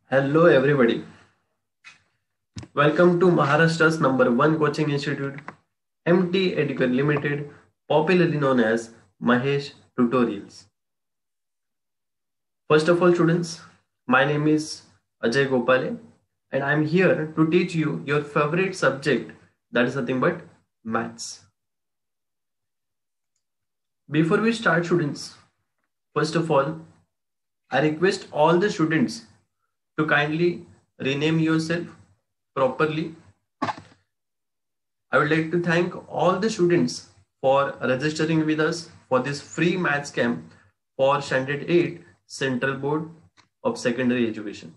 Hello everybody. Welcome to Maharashtra's number one coaching institute, MT Educare Limited, popularly known as Mahesh Tutorials. First of all, students, my name is Ajay Gopale and I'm here to teach you your favorite subject, that is nothing but maths. Before we start, students, first of all, I request all the students to kindly rename yourself properly. I would like to thank all the students for registering with us for this free maths camp for Standard 8 Central Board of Secondary Education.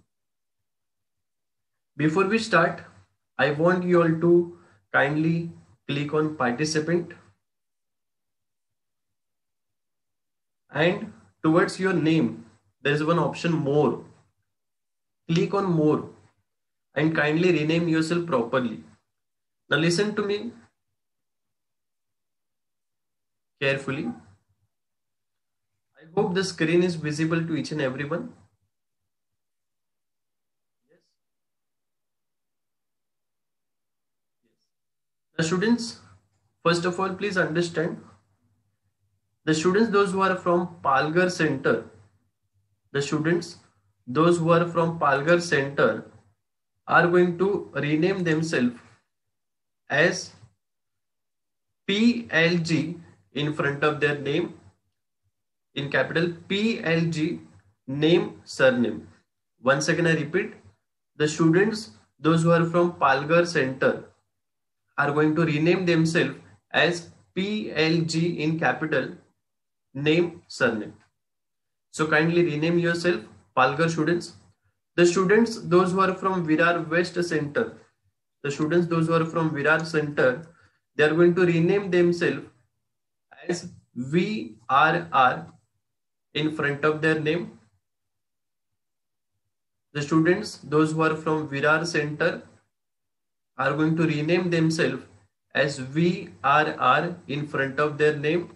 Before we start, I want you all to kindly click on participant and towards your name there is one option more. Click on more and kindly rename yourself properly. Now listen to me carefully. I hope the screen is visible to each and everyone. Yes. The students, first of all, please understand. The students, those who are from Palghar Center, the students, those who are from Palghar Center are going to rename themselves as PLG in front of their name, in capital PLG, name, surname. Once again I repeat, the students, those who are from Palghar Center are going to rename themselves as PLG in capital, name, surname. So kindly rename yourself, Palghar students. The students, those who are from Virar West Center, the students, those who are from Virar Center, they are going to rename themselves as VRR in front of their name. The students, those who are from Virar Center, are going to rename themselves as VRR in front of their name.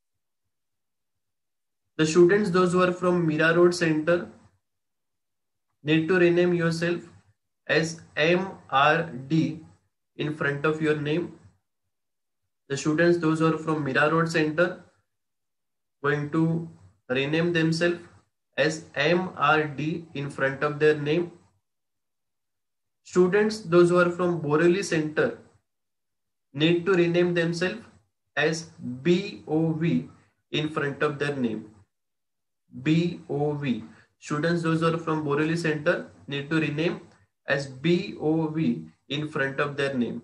The students, those who are from Mira Road Center, need to rename yourself as MRD in front of your name. The students, those who are from Mira Road Center, going to rename themselves as MRD in front of their name. Students, those who are from Boreli Center, need to rename themselves as BOV in front of their name. BOV. Students, those who are from Boreli Center, need to rename as BOV in front of their name.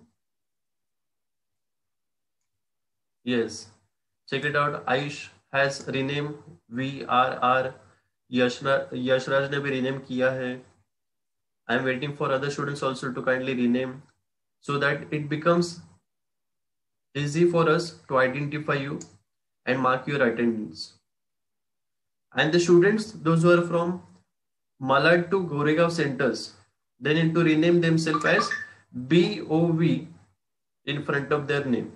Yes, check it out. Ayush has renamed VRR. Yashraj ने भी rename किया है. I am waiting for other students also to kindly rename so that it becomes easy for us to identify you and mark your attendance. And the students, those who are from Malad to Goregaon centers, they need to rename themselves as BOV in front of their name.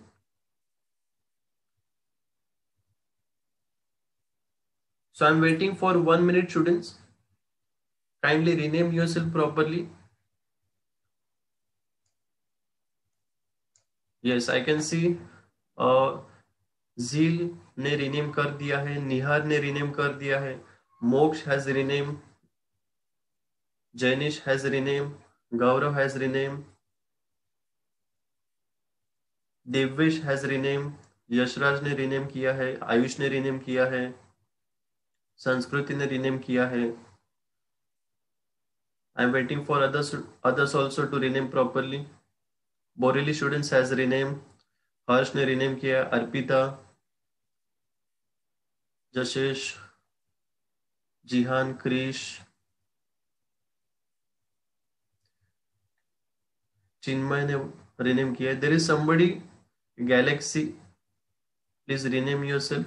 So I'm waiting for 1 minute, students. Kindly rename yourself properly. Yes, I can see Zeal ने rename कर दिया है, निहार ने rename कर दिया है, मोक्ष has rename, Janish has rename, Gaurav has rename, Devesh has rename, Yashraj ने rename किया है, आयुष ने rename किया है, संस्कृति ने rename किया है. I am waiting for others also to rename properly. Boreli students has rename, हर्ष ने rename किया, अर्पिता, जशेश, जिहान, क्रिश, चिन्मय ने rename किया. There is somebody, Galaxy, please rename yourself.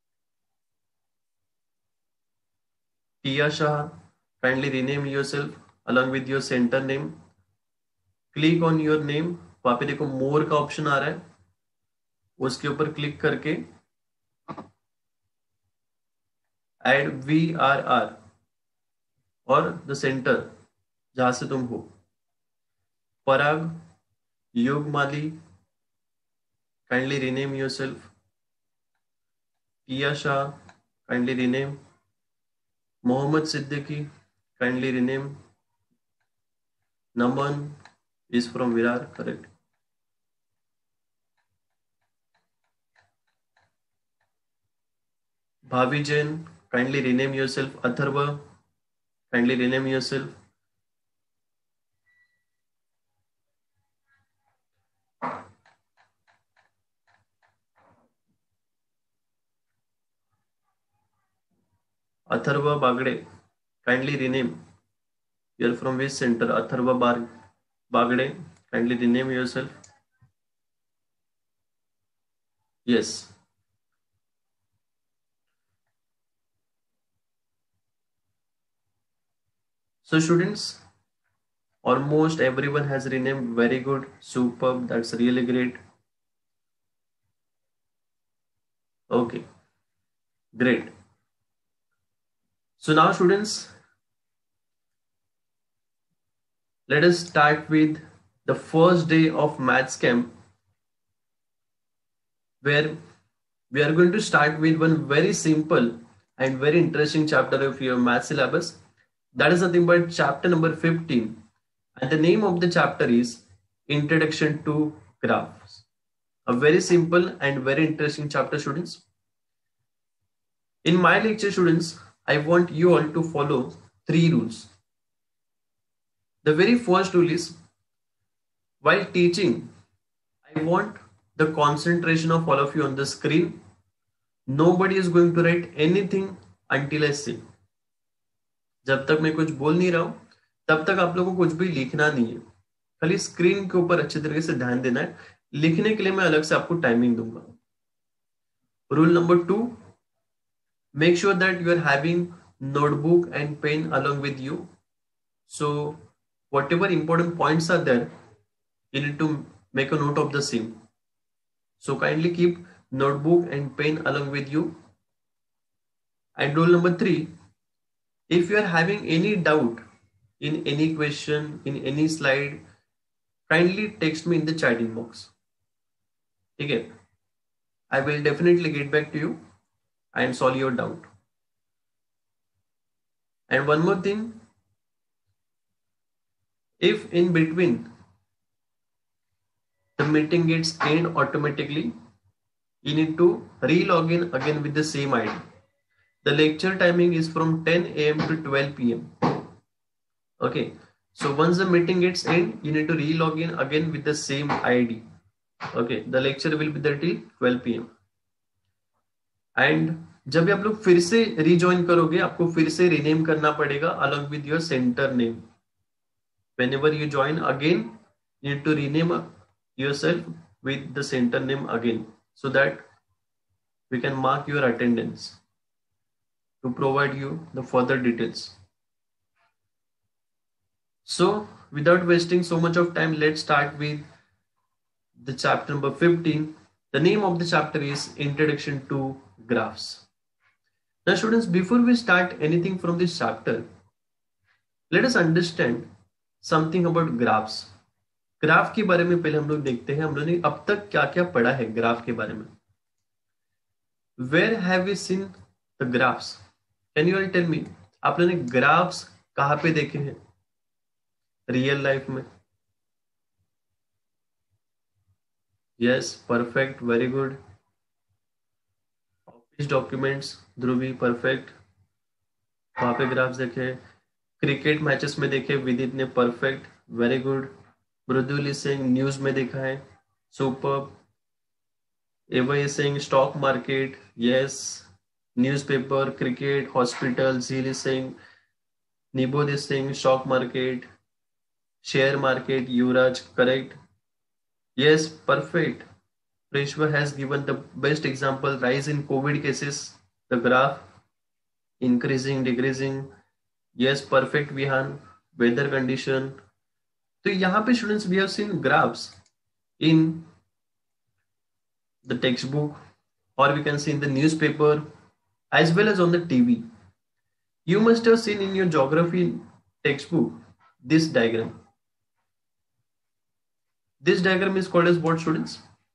Tia Shah, kindly rename yourself along with your center name. Click on your name. वहां पे देखो मोर का option आ रहा है, उसके ऊपर क्लिक करके add VRR or the center जहां से तुम हो। Parag, Yogmali, kindly rename yourself. Piya Shah, kindly rename. Mohammed Siddiqui, kindly rename. Naman is from Virar, correct. Bhavi Jain, kindly rename yourself. Atharva, kindly rename yourself. Atharva Bagde, kindly rename. You're from which center? Atharva Bagde, kindly rename yourself. Yes. So students, almost everyone has renamed. Very good, superb. That's really great. Okay, great. So now students, let us start with the first day of maths camp, where we are going to start with one very simple and very interesting chapter of your math syllabus. That is nothing but chapter number 15. And the name of the chapter is Introduction to Graphs. A very simple and very interesting chapter, students. In my lecture, students, I want you all to follow 3 rules. The very first rule is, while teaching, I want the concentration of all of you on the screen. Nobody is going to write anything until I say. जब तक मैं कुछ बोल नहीं रहा हूं तब तक आप लोगों को कुछ भी लिखना नहीं है, खाली स्क्रीन के ऊपर अच्छे तरीके से ध्यान देना है। लिखने के लिए मैं अलग से आपको टाइमिंग दूंगा। Rule number 2, make sure that you are having notebook and pen along with you, so whatever important points are there, you need to make a note of the same. So kindly keep notebook and pen along with you. And rule number 3, if you are having any doubt in any question, in any slide, kindly text me in the chatting box. Okay, I will definitely get back to you and solve your doubt. And one more thing, if in between the meeting gets end automatically, you need to re-log in again with the same ID. The lecture timing is from 10 a.m. to 12 p.m. Okay, so once the meeting gets end, you need to re-log in again with the same ID. Okay, the lecture will be there till 12 p.m. And जब भी आप लोग फिर से rejoin करोगे, आपको फिर से rename करना पड़ेगा along with your center name. Whenever you join again, you need to rename yourself with the center name again, so that we can mark your attendance to provide you the further details. So without wasting so much of time, let's start with the chapter number 15. The name of the chapter is Introduction to Graphs. Now students, before we start anything from this chapter, let us understand something about graphs. Graph के बारे में पहले हम लोग देखते हैं, हम लोगों ने अब तक क्या क्या पढ़ा है ग्राफ के बारे में. Where have we seen the graphs? Can you all tell me? आप लोगों ने ग्राफ्स कहाँ पे देखे हैं रियल लाइफ में? Yes, perfect, very good. Office documents, Dhruvi, perfect, वहां पे ग्राफ्स देखे. क्रिकेट मैचेस में देखे विदित ने, perfect, very good. Mridul Singh news में देखा है, super. Eva Singh stock market, yes. Newspaper, cricket, hospital, Jheel Singh, Nibodh Singh, stock market, share market, Yuvraj, correct. Yes, perfect. Prishwa has given the best example. Rise in COVID cases, the graph increasing, decreasing. Yes, perfect, Vihan. Weather condition. तो यहाँ पे students we have seen graphs in the textbook, or we can see in the newspaper, as well as on the TV. You must have seen in your geography textbook this diagram. This diagram is called as what, students?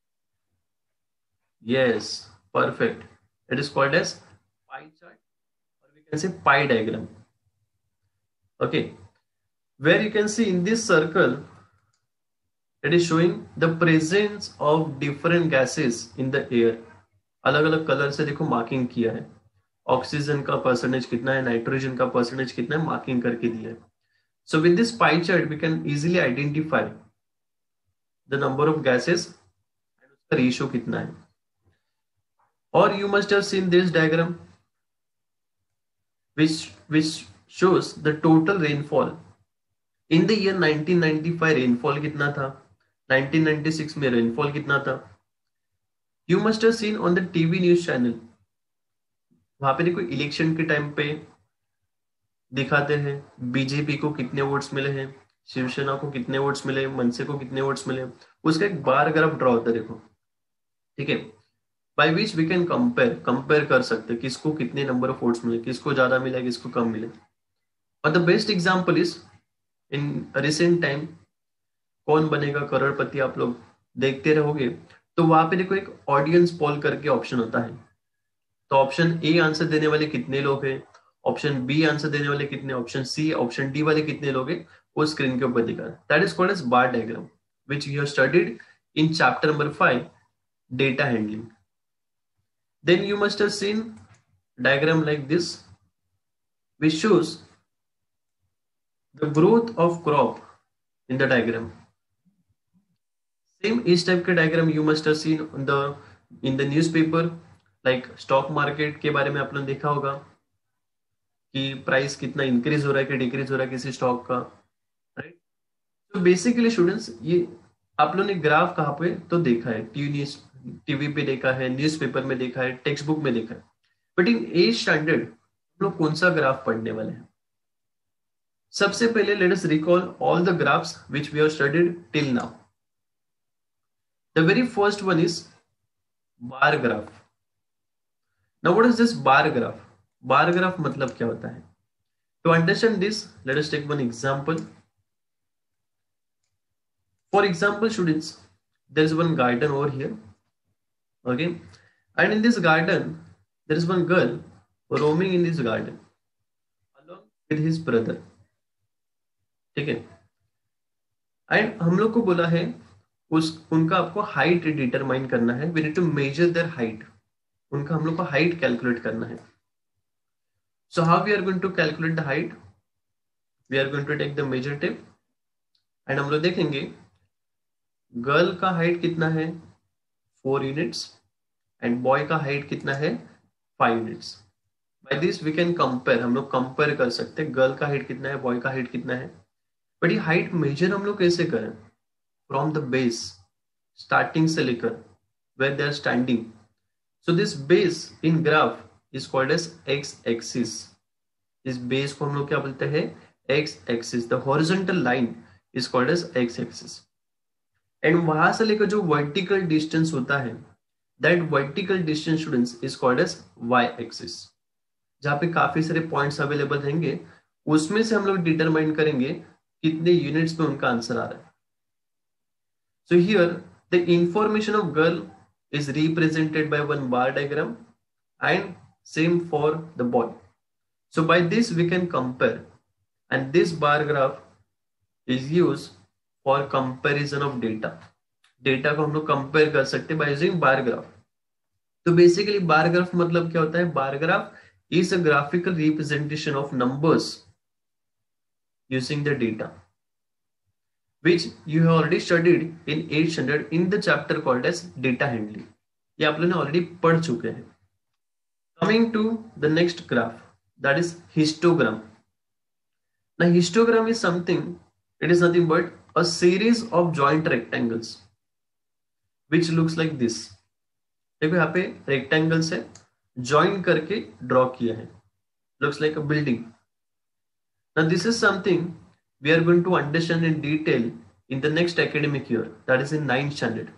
Yes, perfect. It is called as pie chart, or we can say pie diagram. Okay, where you can see in this circle, it is showing the presence of different gases in the air. अलग अलग colour से देखो marking किया है. Oxygen का percentage कितना है, nitrogen का परसेंटेज कितना है, मार्किंग करके दिया है. So with this pie chart we can easily identify the number of gases and उसका रेशियो कितना है. Or you must have seen this diagram which shows the total rainfall in the year 1995. Rainfall कितना था, 1996 में rainfall कितना था. You must have seen on the TV news channel, वहां पे देखो इलेक्शन के टाइम पे दिखाते हैं बीजेपी को कितने वोट्स मिले हैं, शिवसेना को कितने वोट्स मिले, मनसे को कितने वोट्स मिले. उसका एक बार ग्राफ ड्रॉ होता है, देखो. ठीक है, by which we can compare कर सकते हैं किसको कितने नंबर ऑफ वोट्स मिले, किसको ज्यादा मिला, किसको कम मिले. और the best example is in recent time Kaun Banega करोड़पति, आप लोग देखते रहोगे तो वहां पे देखो एक ऑडियंस पोल करके ऑप्शन होता है. तो ऑप्शन ए आंसर देने वाले कितने लोग हैं, ऑप्शन बी आंसर देने वाले कितने, ऑप्शन सी, ऑप्शन डी वाले कितने लोग हैं, वो स्क्रीन के ऊपर दिखा. That is called as bar diagram which you have studied in chapter number 5 data handling. Then you must have seen diagram like this which shows the growth of crop in the diagram. Same इस type के diagram you must have seen in the newspaper, like stock market के बारे में आप लोगों ने देखा होगा कि प्राइस कितना इंक्रीज हो रहा है कि डिक्रीज हो रहा है किसी स्टॉक का, राइट. तो बेसिकली स्टूडेंट्स ये आप लोगों ने ग्राफ कहाँ पे तो देखा है, टीवी पे देखा है, न्यूज़पेपर में देखा है, टेक्स्ट बुक में देखा है, बट इन 8th स्टैंडर्ड हम लोग कौन सा ग्राफ पढ़ने वाले हैं. सबसे पहले let us recall all the graphs which we have studied till now. The very first one is bar graph. Now what is this bar graph? Bar graph मतलब क्या होता है? To understand this let us take one example. For example students, there is one garden over here, okay, and in this garden there is one girl roaming in this garden along with his brother. ठीक है, and हम लोग को बोला है उनका आपको height determine करना है. We need to measure their height. उनका हम लोग को हाइट कैलकुलेट करना है. So how we are going to calculate the height? We are going to take the measure tape and हम लोग देखेंगे गर्ल का हाइट कितना है 4 यूनिट्स एंड बॉय का हाइट कितना है 5 units. By this we can compare, हम लोग कंपेयर कर सकते हैं गर्ल का हाइट कितना है, बॉय का हाइट कितना है. बट ये हाइट मेजर हम लोग कैसे करें? फ्रॉम द बेस, स्टार्टिंग से लेकर where they are standing. So this base in graph is called as X axis. इस बेस को हम लोग क्या बोलते हैं? X axis. The horizontal line is called as X axis. And वहां से लेकर जो वर्टिकल डिस्टेंस होता है, that vertical distance students is called as Y axis. जहां पे काफी सारे पॉइंट्स अवेलेबल रहेंगे, उसमें से हम लोग डिटरमाइन करेंगे कितने यूनिट्स पे उनका आंसर आ रहा है. So here the information of girl is represented by one bar diagram and same for the boy. So by this we can compare and this bar graph is used for comparison of data. Data को हम लोग compare कर सकते हैं by using bar graph. तो basically bar graph मतलब क्या होता है? Bar graph is a graphical representation of numbers using the data which you have already studied in 8th standard in the chapter called as data handling. ये आप लोगों ने already पढ़ चुके हैं. Coming to the next graph, that is histogram. Now histogram is something, it is nothing but a series of joint rectangles which looks like this. देखो यहाँ पे rectangles है, join करके draw किया है, looks like a building. Now this is something we are going to understand in detail in the next academic year, that is in 9th standard.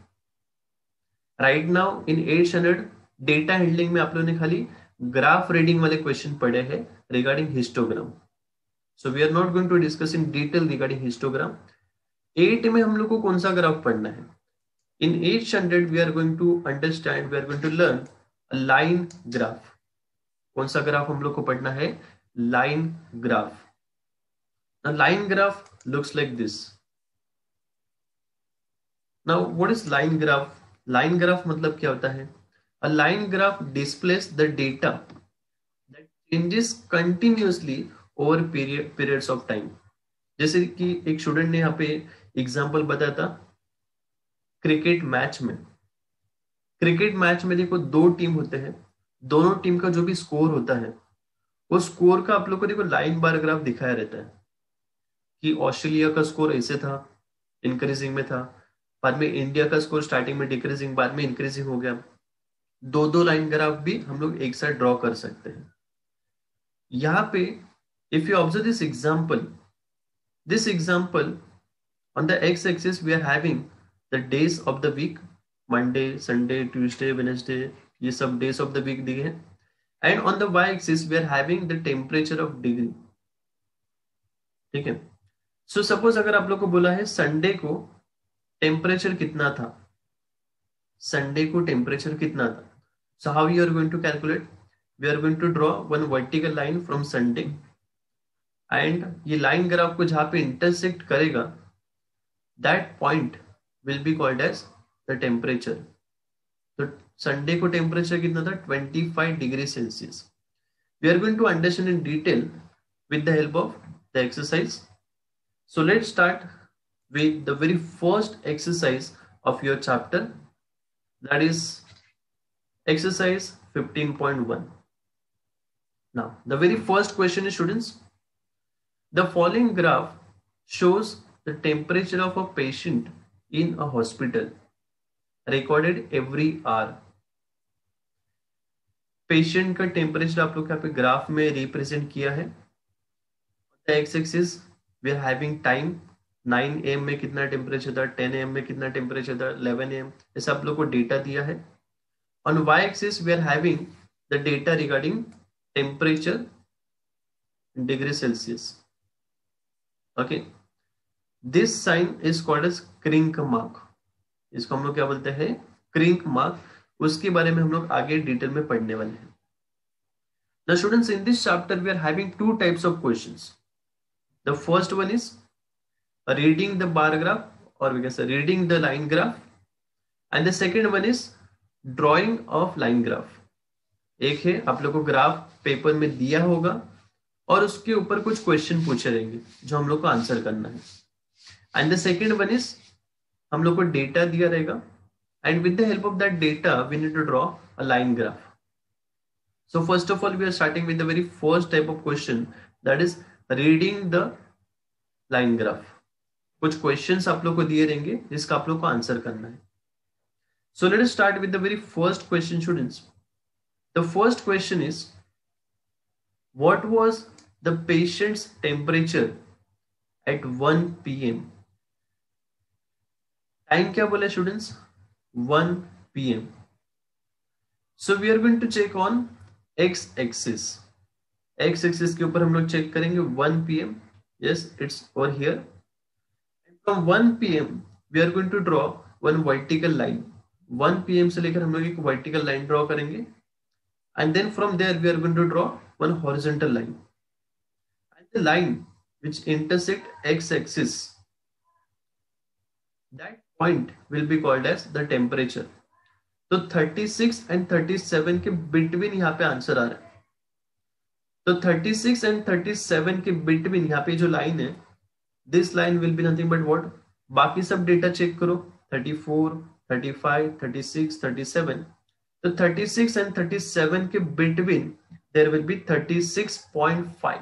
Right now in 8th standard data handling में आप लोगों ने खाली graph reading वाले question पढ़े हैं regarding histogram. So we are not going to discuss in detail regarding histogram. 8 में हम लोग को कौन सा ग्राफ पढ़ना है? In 8th standard we are going to understand, we are going to learn a line graph. कौन सा ग्राफ हम लोग को पढ़ना है? Line graph. A line graph looks like this. Now what is line graph? Line graph मतलब क्या होता है? A line graph displays the data that changes continuously over periods of time. जैसे कि एक स्टूडेंट ने यहाँ पे एग्जांपल बताया था क्रिकेट मैच में। क्रिकेट मैच में देखो 2 टीम होते हैं, दोनों टीम का जो भी स्कोर होता है वो स्कोर का आप लोग को देखो लाइन बार ग्राफ दिखाया रहता है कि ऑस्ट्रेलिया का स्कोर ऐसे था, इंक्रीजिंग में था, बाद में इंडिया का स्कोर स्टार्टिंग में डिक्रीजिंग, बाद में इंक्रीजिंग हो गया। 2 लाइन ग्राफ भी हम लोग एक साथ ड्रॉ कर सकते हैं। यहाँ पे if you observe this example on the x-axis we are having the days of the week, Monday, Sunday, Tuesday, Wednesday, ये सब days of the week दिए हैं, and on the y-axis we are having the temperature of degree. ठीक है। So suppose अगर आप लोग को बोला है संडे को टेम्परेचर कितना था, संडे को टेम्परेचर कितना था, so how you are going to calculate? We are going to draw one vertical line from Sunday, and ये लाइन ग्राफ को जहां पे इंटरसेक्ट करेगा that point will be called as the temperature. तो Sunday को temperature कितना था? 25 degree Celsius. We are going to understand in detail with the help of the exercise. So let's start with the very first exercise of your chapter, that is exercise 15.1. Now the very first question is, students, the following graph shows the temperature of a patient in a hospital recorded every hour. Patient का temperature आप लोग यहाँ पे graph में represent किया है। X axis we are having time, 9 AM में कितना टेम्परेचर था, 10 AM में कितना टेम्परेचर था, 11 AM, ऐसा आप लोग को डेटा दिया है। On Y axis we are having the data regarding temperature degree Celsius. Okay, this sign is called as kink mark. इसको हम लोग क्या बोलते हैं? Kink mark. उसके बारे में हम लोग आगे डिटेल में पढ़ने वाले हैं। Now students, in this chapter we are having 2 types of questions. The first one is reading the bar graph, or we can say reading the line graph, and the second one is drawing of line graph. एक है आप लोग को graph paper में दिया होगा और उसके ऊपर कुछ क्वेश्चन पूछे रहेंगे जो हम लोग को आंसर करना है, and the second one is हम लोग को डेटा दिया रहेगा, and with the help of that data we need to draw a line graph. So first of all, we are starting with the very first type of question, that is reading the line graph. कुछ questions आप लोग को दिए रहेंगे जिसका आप लोग को आंसर करना है. So let us start with the very first question, students. The first question is, what was the patient's temperature at 1 PM? Time क्या बोला students? 1 PM. So we are going to check on x axis. X axis के ऊपर हम लोग check करेंगे 1 PM. Yes, it's over here. And from 1 PM we are going to draw one vertical line. 1 PM से लेकर हम लोग एक vertical line draw करेंगे, and then from there we are going to draw one horizontal line. And the line which intersect x axis, that point will be called as the temperature. तो 36 and 37 के between यहाँ पे answer आ रहा है. तो 36 and 37 के between यहाँ पे जो लाइन है, this line will be nothing but what? बाकी सब डेटा चेक करो, 34, 35, 36, 37. तो 36 एंड 37 के between there will be 36.5,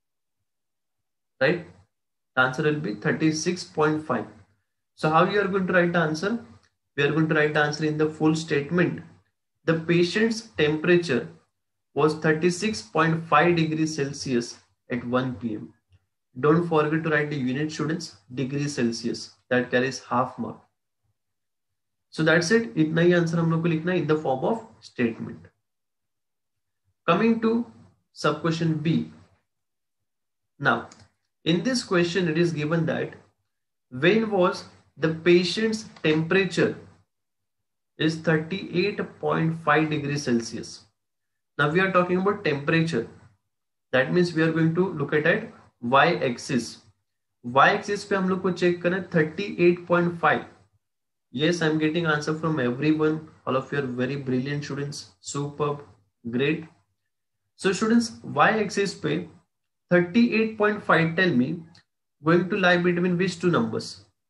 right? Answer will be 36.5. So how you are going to write the answer? We are going to write the answer in the full statement. The patient's temperature was 36.5 degrees Celsius at 1 PM. Don't forget to write the unit, students, degree Celsius. That carries half mark. So that's it. इतना ही answer हम लोग को लिखना है in the form of statement. Coming to sub question B. Now, In this question, it is given that when was the patient's temperature is 38.5 degrees Celsius. Now we are talking about temperature. That means we are going to look at y-axis. Y-axis पे हम लोग को check करें 38.5. Yes, I'm getting answer from everyone. All of you are very brilliant students. Superb, great. So students, y-axis पे 38.5, tell me, going to lie between which two numbers?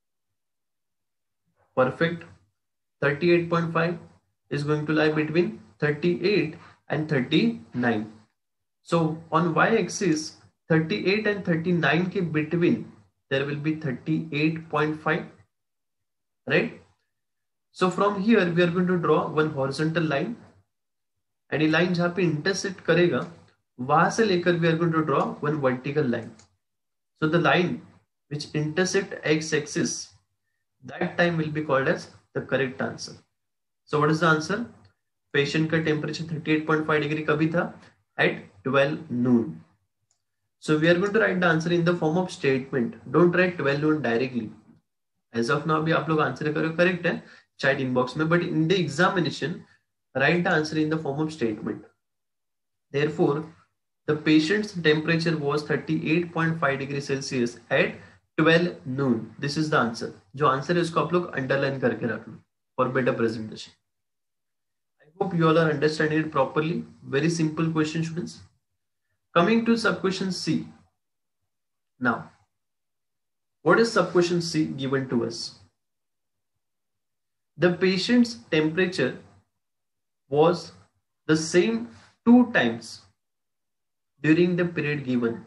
Perfect. 38.5 is going to lie between 38 and 39. So on y-axis 38 and 39 के between there will be 38.5, right? So from here we are going to draw one horizontal line, and ये line जहाँ पे intersect करेगा वहां से लेकर we are going to draw one vertical line. So the line which intersect x-axis, that time will be called as the correct answer. So what is the answer? Patient का temperature 38.5 degree कभी था? At 12 noon. So we are going to write the answer in the form of statement. Don't write 12 noon directly. As of now भी आप लोग answer करो, correct है chat inbox में, but in the examination write the answer in the form of statement. Therefore the patient's temperature was 38.5 degrees Celsius at 12 noon. This is the answer. जो answer है उसको आप लोग अंडरलाइन करके रख लो for better presentation. I hope you all are understanding it properly. Very simple question, students. Coming to sub-question C. Now, what is sub-question C given to us? The patient's temperature was the same 2 times during the period given.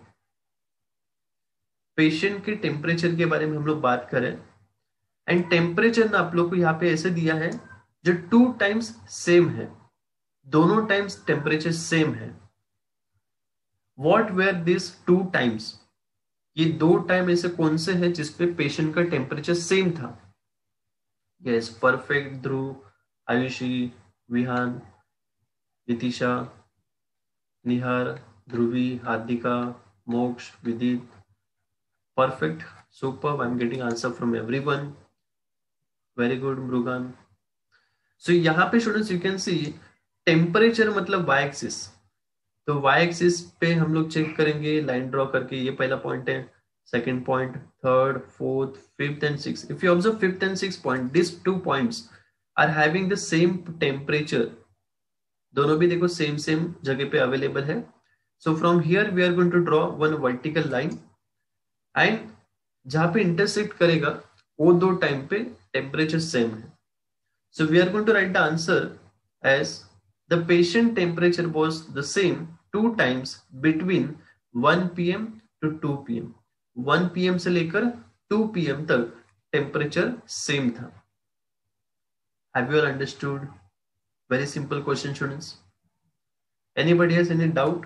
Patient के temperature के बारे में हम लोग बात करें, and temperature ना आप लोग को यहाँ पे ऐसे दिया है जो 2 टाइम्स सेम है, दोनों टाइम्स टेम्परेचर सेम है. What were this 2 times? ये 2 टाइम ऐसे कौन से हैं जिसपे पेशेंट का टेम्परेचर सेम था? Yes, perfect. Dhruv, Ayushi, Vihaan, Nitisha, Nihar, Dhruvi, Hardika, Moksh, Vidit. Perfect, superb. I'm getting answer from everyone. Very good, Mrugan. So यहाँ पे students you can see temperature मतलब वाई एक्सिस. तो वाई एक्सिस पे हम लोग चेक करेंगे लाइन ड्रॉ करके. ये पहला पॉइंट है, second point, third, fourth, fifth and six. If you observe fifth and six point, this 2 points are having the same temperature. दोनों भी देखो सेम सेम जगह पे अवेलेबल है. So from here we are going to draw one vertical line, and जहां पे intersect करेगा वो 2 टाइम पे टेम्परेचर सेम है. So we are going to write the answer as the patient temperature was the same 2 times between 1 PM to 2 PM. 1 PM से लेकर 2 PM तक temperature same था. Have you all understood? Very simple question students. Anybody has any doubt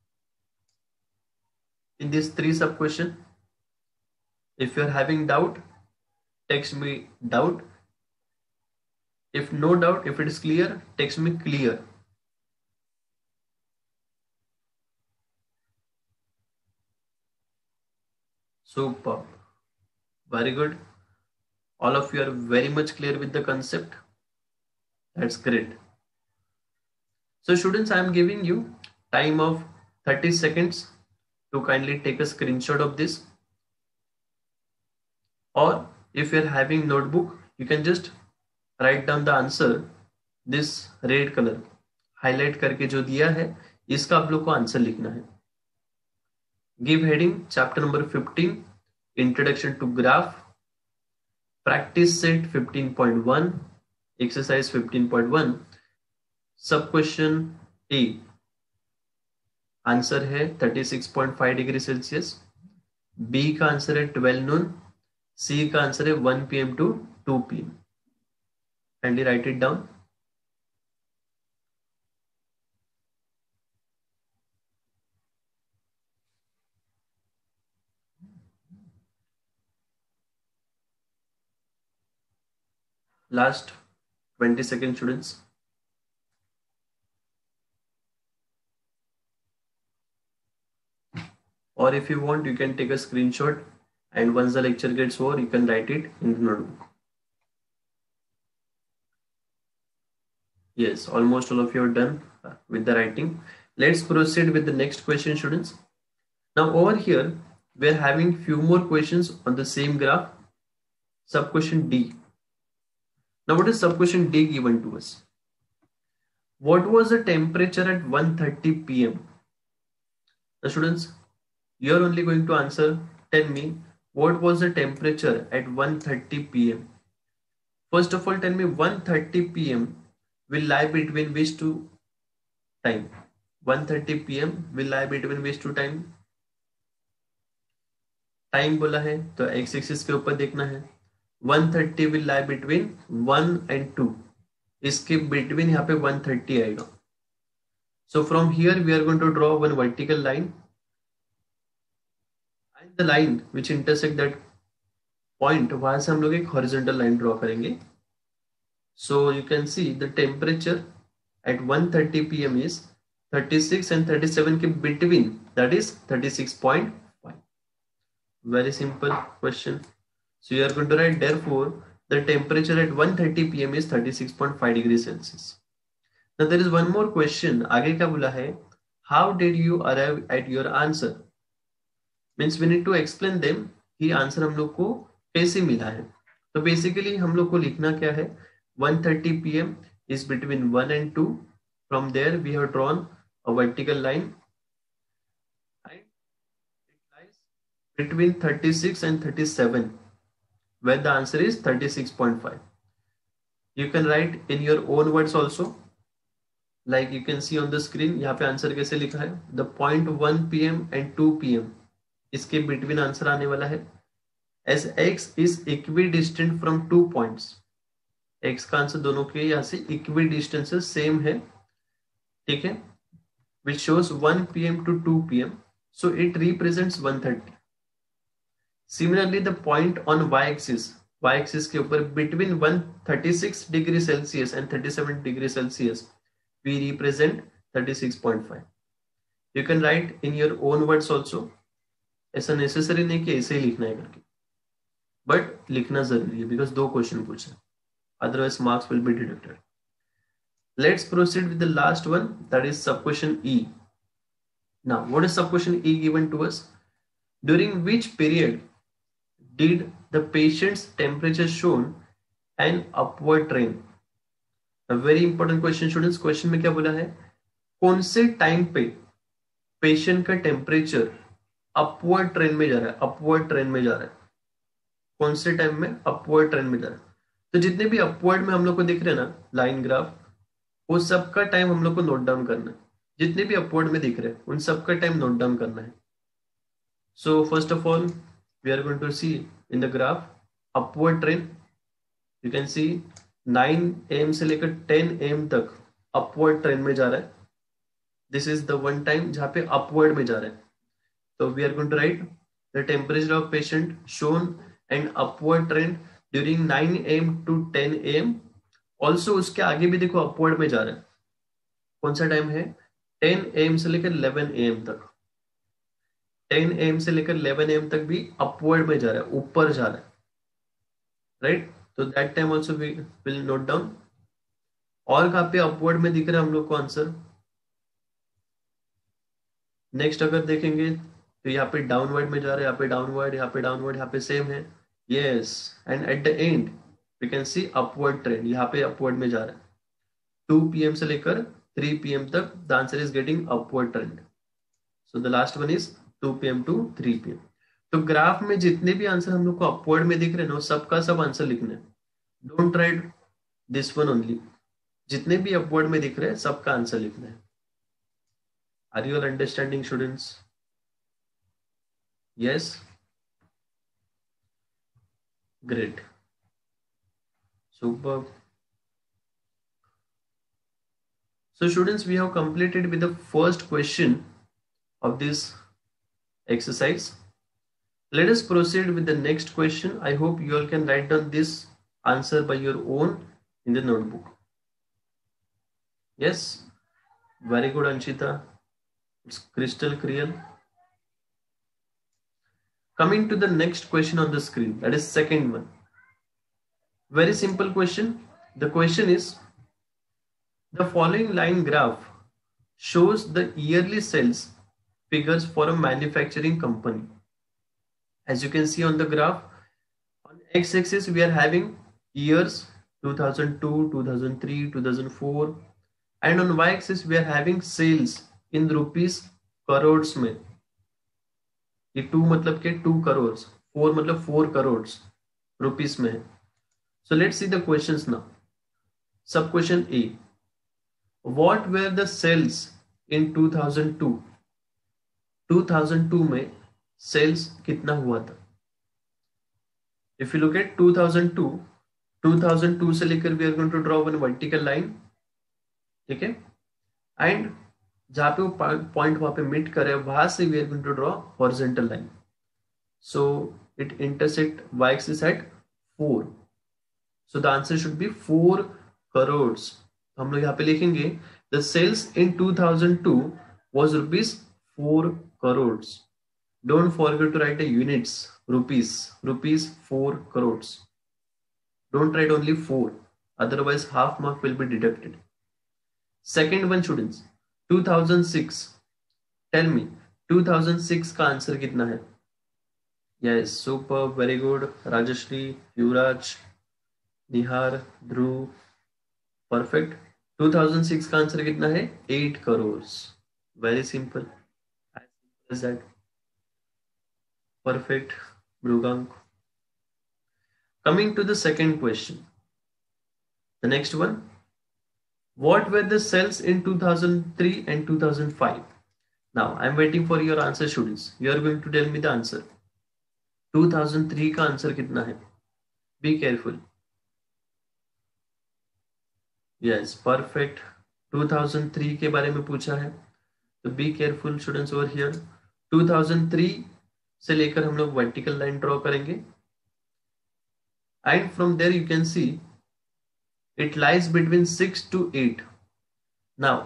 in these 3 sub question? If you are having doubt, text me doubt. If no doubt, if it is clear, text me clear. Superb. Very good. All of you are very much clear with the concept. That's great. So students, I am giving you time of 30 seconds to kindly take a screenshot of this. Or if you are having notebook, you can just write down the answer. This red color highlight करके जो दिया है इसका आप लोग को answer लिखना है. Give heading chapter number 15, introduction to graph, practice set 15.1, exercise 15.1, सब क्वेश्चन A. आंसर है 36.5 डिग्री सेल्सियस. बी का आंसर है 12 नून. सी का आंसर है 1 PM to 2 PM. Kindly write it down. Last 20 seconds, students. or if you want, you can take a screenshot, and once the lecture gets over, you can write it in the notebook. Yes, almost all of you are done with the writing. Let's proceed with the next question, students. Now over here, we are having few more questions on the same graph. Sub question D. Now what is sub question D given to us? What was the temperature at 1:30 p.m.? The students, you are only going to answer. Tell me, what was the temperature at 1:30 p.m.? First of all, tell me 1:30 p.m. will lie between which two time? 1:30 p.m. will lie between which two time? Time बोला है तो x axis के ऊपर देखना है. 1:30 will lie between 1 and 2. इसके between यहाँ पे 1:30 आएगा. So from here we are going to draw one vertical line, and the line which intersect that point, वहां से हम लोग एक horizontal line draw करेंगे. So you can see the temperature at 1:30 p.m. is 36 and 37 के between, that is 36.5. Very simple question. So you are going to write, therefore the temperature at 1:30 p.m. is 36.5 degrees Celsius. Now there is one more question. आगे क्या बोला है? How did you arrive at your answer? Means we need to explain them कि answer हम लोग को कैसे मिला है. तो बेसिकली हम लोग को लिखना क्या है? 1:30 p.m. is between 1 and 2. From there we have drawn a vertical line, and it lies between 36 and 37, where the answer is 36.5. You can write in your own words also, like you can see on the screen. यहाँ पे answer कैसे लिखा है? The point 1 p.m. and 2 p.m. इसके between answer आने वाला है. As x is equidistant from 2 points. x का आंसर दोनों के यहाँ से equidistant से सेम है, ठीक है? Which shows 1 p.m. to 2 p.m. So it represents 1:30. Similarly, the point on y-axis के ऊपर between 136 degree Celsius and 37 degree Celsius, we represent 36.5. You can write in your own words also. ऐसा necessary नहीं कि ऐसे ही लिखना है करके, बट लिखना जरूरी है बिकॉज दो क्वेश्चन पूछे, otherwise marks will be deducted. Let's proceed with the last one, that is sub question E. Now what is sub question E given to us? During which period did the patient's temperature shown an upward trend? A very important question students. Question में क्या बोला है? कौन से time पे patient का temperature upward trend में जा रहा है? अपवर्ड ट्रेंड में जा रहा है. कौन से टाइम में अपवर्ड ट्रेंड में जा रहा है? तो जितने भी अपवर्ड में हम लोग को दिख रहे हैं ना लाइन ग्राफ, वो सबका टाइम हम लोग को नोट डाउन करना है. जितने भी अपवर्ड में दिख रहे हैं उन सबका टाइम नोट डाउन करना है. So first of all we are going to see in the graph upward trend. You can see 9 AM से लेकर 10 AM तक अपवर्ड ट्रेंड में जा रहा है. This is the one time जहां पे अपवर्ड में जा रहा है. तो we are going to write the temperature of patient shown an upward trend during 9 AM to 10 AM. Also उसके आगे भी देखो अपवर्ड में जा रहा है. कौन सा टाइम है? 10 AM से लेकर 11 AM तक. 10 AM से लेकर 11 AM तक भी अपवर्ड में जा रहा है, ऊपर जा रहा है, राइट? तो that time also we will note down. और कहाँ पे अपवर्ड में दिख रहा है हम लोग को आंसर? नेक्स्ट अगर देखेंगे तो यहाँ पे डाउनवर्ड में जा रहा है, यहाँ पे डाउनवर्ड, यहाँ पे डाउनवर्ड, यहाँ पे सेम है. Yes, and at the end we can see upward trend. यहाँ पे अपवर्ड में जा रहा है. 2 PM से लेकर 3 PM तक the answer is getting upward trend. So the last one is 2 PM to 3 PM. तो ग्राफ में जितने भी आंसर हम लोग को अपवर्ड में दिख रहे हैं ना, सबका सब आंसर लिखना है. Don't write this one only. जितने भी अपवर्ड में दिख रहे हैं सबका आंसर लिखना है. Are you all understanding students? Yes, great, superb. So students, we have completed with the first question of this exercise. Let us proceed with the next question. I hope you all can write down this answer by your own in the notebook. Yes, very good Anshita, it's crystal clear. Coming to the next question on the screen, that is second one. Very simple question. The question is, the following line graph shows the yearly sales figures for a manufacturing company. As you can see on the graph, on x-axis we are having years 2002, 2003, 2004, and on y-axis we are having sales in rupees crore में. ये 2 मतलब के 2 करोड़, 4 मतलब 4 crore rupees में है. So let's see the questions now. Sub question A. What were the sales in 2002? 2002 में sales कितना हुआ था? If you look at 2002, 2002 से लेकर we are going to draw one vertical line, ठीक है? And जहाँ पे वो पॉइंट वहां पे मीट करे वहां से we are going to draw horizontal line. So it intersect y-axis at 4. So the answer should be 4 crores. हम लोग यहाँ पे लिखेंगे the sales in 2002 was rupees 4 crores. Don't forget to write the units. Rupees 4 crores. Don't write only 4. Otherwise half mark will be deducted. Second one students, 2006. Tell me 2006 का answer कितना है? Yes, super, very good. Rajashri, Yuvraj, Nihar, Dhruv, perfect. 2006 का answer कितना है? 8 crore. Very simple, as that. Perfect, Mrugank. Coming to the second question, the next one. What were the sales in 2003 and 2005? Now I am waiting for your answer students. You are going to tell me the answer. 2003 का answer कितना है? Be careful. Yes, perfect. 2003 के बारे में पूछा है, तो be careful students over here. 2003 से लेकर हम लोग vertical line draw करेंगे, and from there you can see it lies between 6 to 8. Now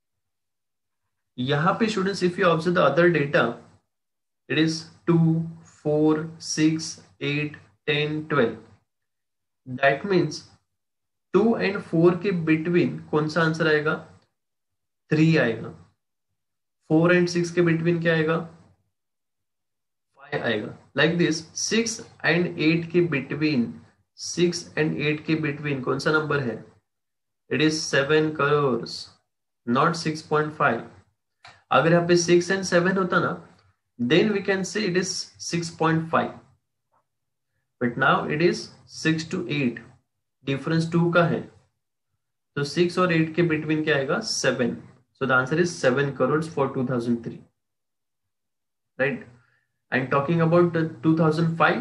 यहाँ पे students, if you observe the other data, it is 2, 4, 6, 8, 10, 12. That means 2 and 4 के between कौन सा आंसर आएगा? 3 आएगा. 4 and 6 के बिटवीन क्या आएगा? 5 आएगा. Like this, 6 and 8 के बिटवीन, 6 and 8 के बिटवीन कौन सा नंबर है? It is 7 crores, not 6.5. अगर यहाँ पे 6 and 7 होता ना, then we can say it is 6.5. But now it is 6 to 8. Difference 2 का है, तो 6 और 8 के बिटवीन क्या आएगा? 7. So the answer is 7 crores for 2003. Right? And talking about the 2005,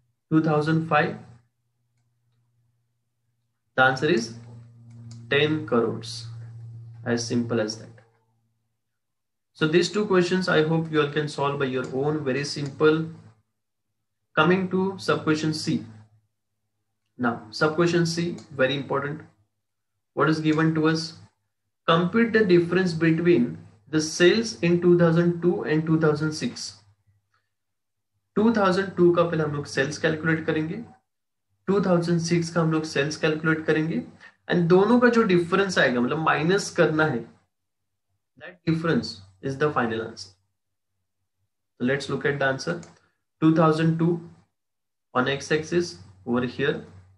the answer is 10 crores. As simple as that. So these two questions I hope you all can solve by your own. Very simple. Coming to sub question C. Now sub question C, very important. What is given to us? Compute the difference between the sales in 2002 and 2006. 2002 का पहले हम लोग sales calculate करेंगे, 2006 का हम लोग sales calculate करेंगे, and दोनों का जो डिफरेंस आएगा, मतलब माइनस करना है, that difference is the final answer. So let's look at the answer. 2002 on x-axis over here.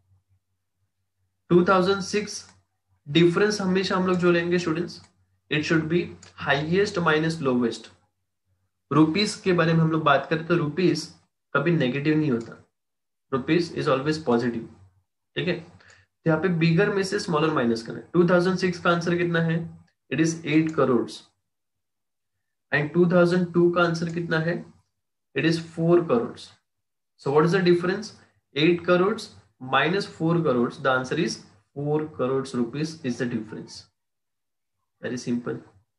2006 difference हमेशा हम लोग जो लेंगे students, it should be highest minus lowest. Rupees के बारे में हम लोग बात करें तो रुपीस कभी नेगेटिव नहीं होता, रुपीस इज ऑलवेज पॉजिटिव. ठीक है, तो यहाँ पे बिगर में से स्मॉलर माइनस करना है. 2006 का आंसर कितना है? It is 8 crore. एंड 2002 का आंसर कितना है? It is 4 crore. So what is the difference? 8 crore minus 4 crores. The answer is 4 crores rupees is the difference. Very simple.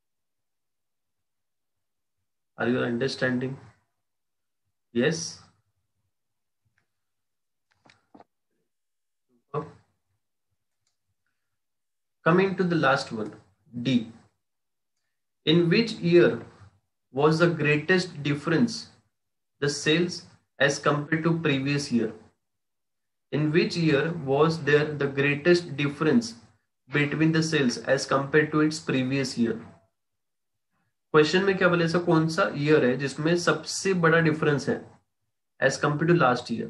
Are you understanding? Yes. Coming to the last one, D. In which year was the greatest difference the sales as compared to previous year. In which year was there the greatest difference between the sales as compared to its previous year? Question में क्या बोले, ऐसा कौन सा year है जिसमें सबसे बड़ा डिफरेंस है as compare to last year?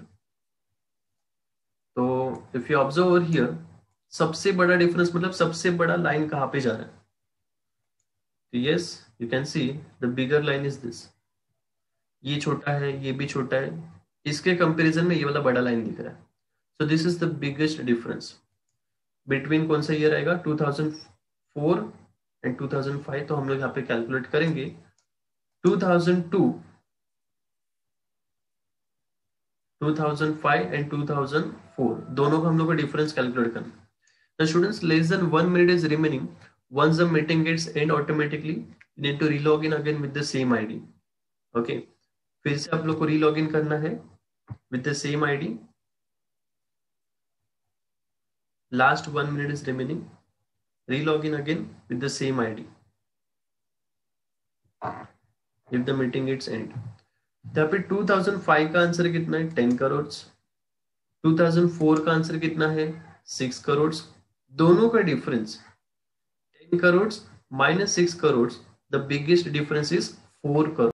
तो if you observe over here, सबसे बड़ा डिफरेंस मतलब सबसे बड़ा लाइन कहां पे जा रहा है? तो yes, you can see the bigger line is this. ये छोटा है, ये भी छोटा है, इसके कंपैरिजन में ये वाला बड़ा लाइन दिख रहा है. So this is the biggest difference between. कौन सा ईयर आएगा? 2004 एंड 2005. तो हम लोग यहाँ पे कैलकुलेट करेंगे 2002, 2005 एंड 2004 दोनों का हम लोग को डिफरेंस कैलकुलेट करना. The students, less than 1 minute is remaining. Once the meeting gets end, automatically you need to relog in again with the same ID. Okay, फिर से आप लोग को relog in करना है with the same ID. Last 1 minute is remaining. Relog in again with the same ID. If the meeting gets end. यहाँ पे 2005 का आंसर कितना है? 10 करोड़. 2004 का आंसर कितना है? 6 करोड़. दोनों का difference 10 crore minus 6 crore. The biggest difference is 4 crore.